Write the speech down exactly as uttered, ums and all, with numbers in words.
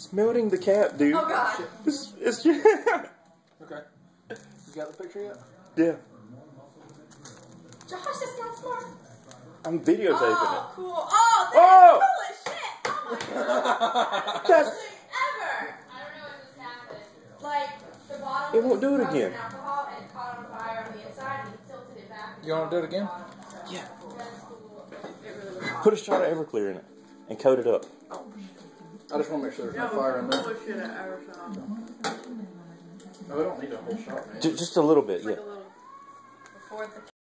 It's melting the cap, dude. Oh god. It's, it's Okay. You got the picture yet? Yeah. Josh, that's not smart. I'm videotaping Oh, it. cool. Oh, this Oh! is cool as shit. Oh my god. That's, Ever. I don't know what just happened. Like, the bottom it won't do it was covered again. in alcohol and it caught on fire on the inside and he tilted it back. You want to do it again? Yeah. That's cool. It really was Put a shot of Everclear in it and coat it up. I just want to make sure there's no fire in there. Shit I ever saw. No, we don't need a whole shot, man. J just a little bit, Like yeah. a little before the